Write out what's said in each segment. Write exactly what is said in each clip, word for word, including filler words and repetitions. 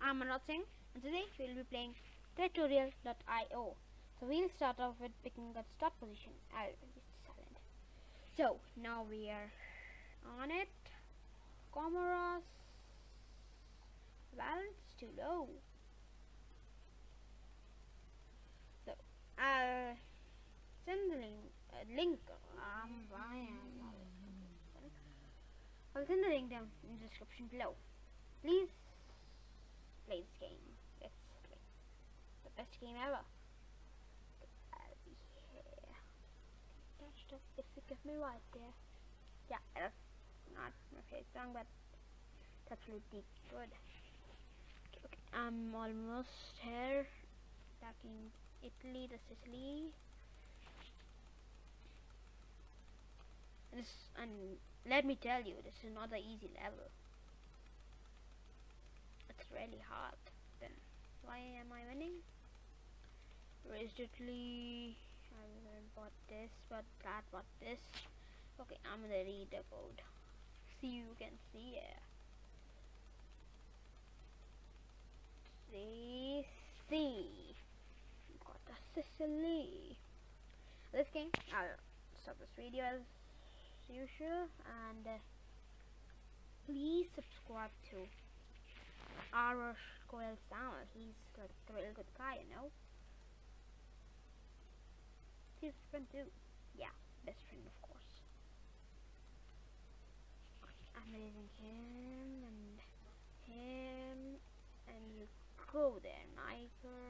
I'm Manoj Singh, and today we'll be playing Tutorial dot i o. So we'll start off with picking the start position. I'll be silent. So now we are on it. Comoros. Balance too low. So I'll send the link. Uh, link. Um, I am not I'll send the link down in the description below. Please play this game. It's like the best game ever. I'll be here. Touched up if you give me right there. Yeah, that's not my favorite song, but it's absolutely good. Okay, okay. I'm almost here. Attacking Italy, the Sicily. This, and let me tell you, this is not an easy level. It's really hard. Then why am I winning? Raised Italy. I bought this, but that bought this. Okay, I'm gonna read the code. See, you can see it. C C. Got the Sicily. This game, I'll stop this video as usual, and uh, please subscribe to our Coel's channel. He's like a really good guy, you know. He's a friend too. Yeah, best friend of course. I'm raising him and him, and you go there, Niger.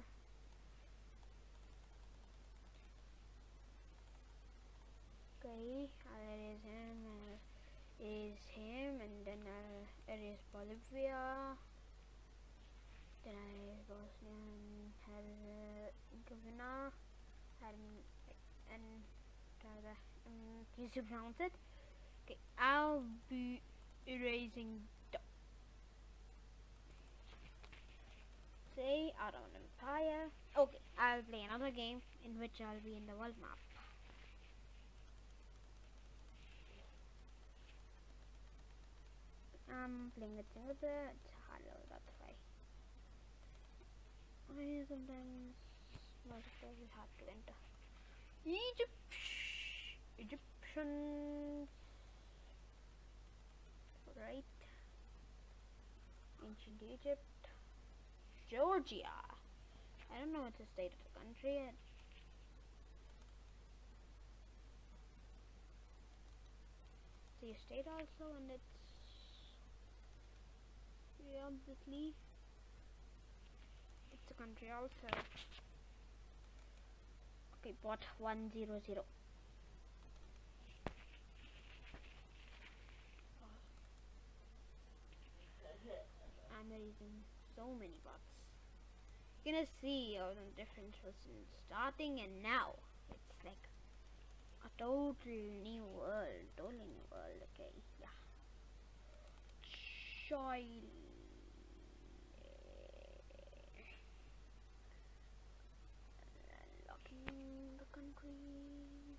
Okay, I'll erase him, and erase him, and then I'll erase Bolivia. Then I erase Bosnia and Herzegovina, and and uh, um, can you pronounce it? Okay, I'll be erasing the say Ottoman Empire. Okay, I'll play another game in which I'll be in the world map. I'm playing with Singapore. It's hard level, that's why. I sometimes multiplayer is hard to enter. Egypt, Egyptians, right? Ancient Egypt, Georgia. I don't know what's the state of the country yet. See a state also, and it's yeah, obviously it's a country also. Okay, bot one zero zero. I'm raising so many bots. You're gonna see all the difference in starting and now. It's like a total new world, totally new world. Okay, yeah. Chile. Unlocking the countries.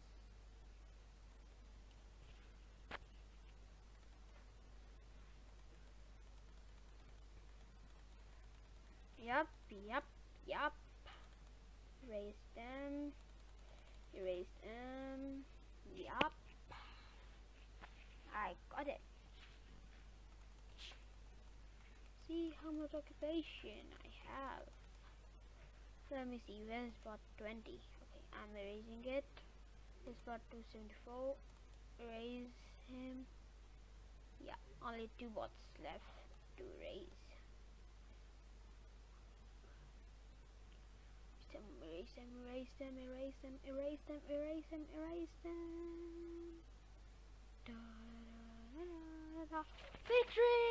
Yup, yup, yup. Erase them. Erase them. Yup. I got it. See how much occupation I have. Let me see, where's bot twenty? Okay, I'm erasing it. This bot two seventy-four. Erase him. Yeah, only two bots left to erase. Erase them, erase them, erase them, erase them, erase them, erase them. Da, da, da, da, da. Victory!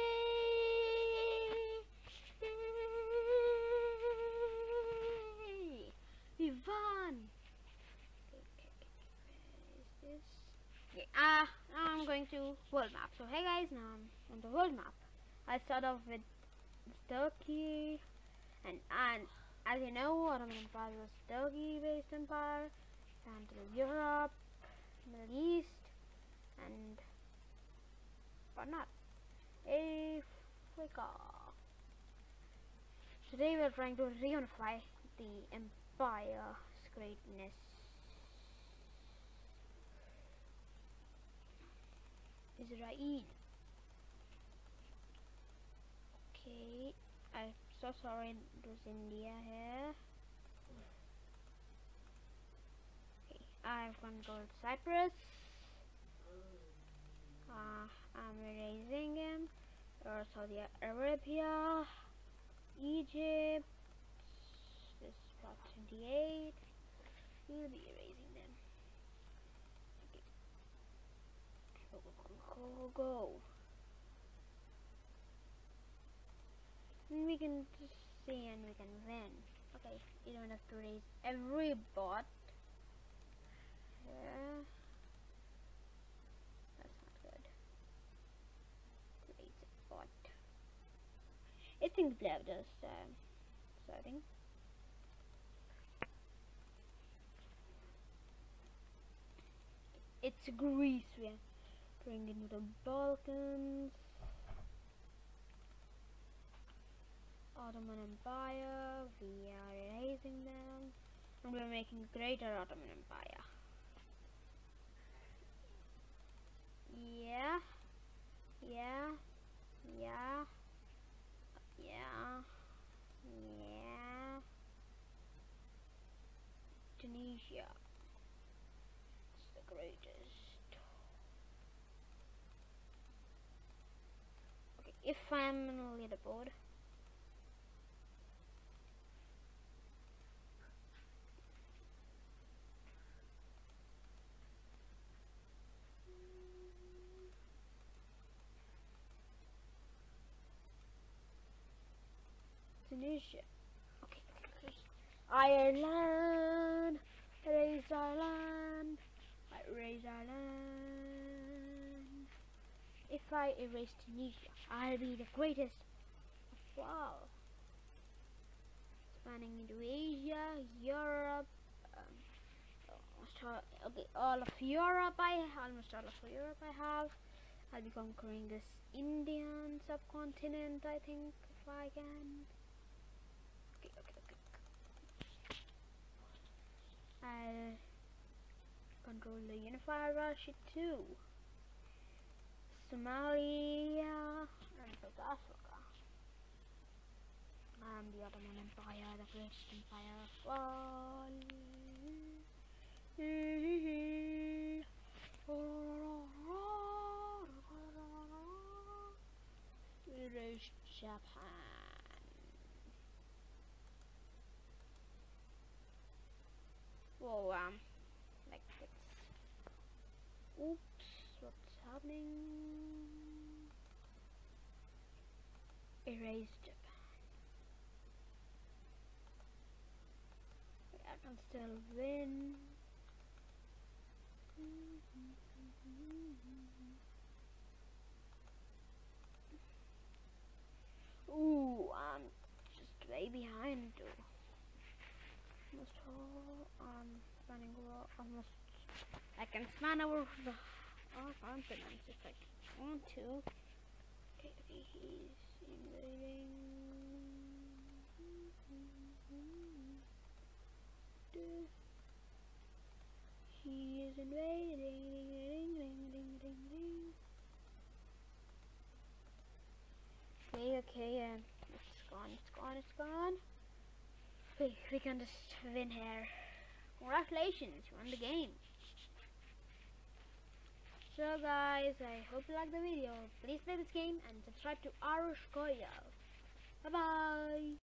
We won! Okay, okay, okay. Where is this? Okay, ah, uh, now I'm going to world map. So hey guys, now I'm on the world map. I start off with Turkey, and and as you know, Ottoman Empire was Turkey-based empire, Central Europe, Middle East, and but not Africa. Today we are trying to reunify the Empire's greatness. Israel. Okay, I'm so sorry it was India here. Okay, I've controlled Cyprus. Uh, I'm erasing him. Or Saudi Arabia, Egypt. This is part twenty-eight. We'll be erasing them. Okay. Go, go, go, go. And we can just see and we can win. Okay, you don't have to raise every bot. Yeah. That's not good. Raise a bot. I think Blair does um, starting. It's Greece. We are going into the Balkans. Ottoman Empire. We are erasing them. And we are making a greater Ottoman Empire. Yeah. Yeah. Yeah. Yeah. Yeah. Tunisia. It's the greatest. Okay, if I'm on the leaderboard. Tunisia. Okay, okay, okay. Ireland. Raise Ireland. I raise Ireland. If I erase Tunisia, I'll be the greatest of all. Spanning into Asia, Europe, um, almost all, okay, all of Europe. I almost all of Europe. I have. I'll be conquering this Indian subcontinent. I think if I can. Okay, okay, okay. I'll control the unified Russia too. Somalia and South Africa. And the Ottoman Empire, the greatest empire of all. Erase Japan. Whoa, um, like it's. Oops, what's happening? Erase Japan. I can still win. Ooh, I'm just way behind too. Almost all, um, spanning over almost. I can span over the all continents if I want to. Okay, okay, he's invading. He is invading. Okay, okay, um, it's gone, it's gone, it's gone. Okay, we can just win here. Congratulations, you won the game. So guys, I hope you liked the video. Please play this game and subscribe to Irish Koyo. Bye bye.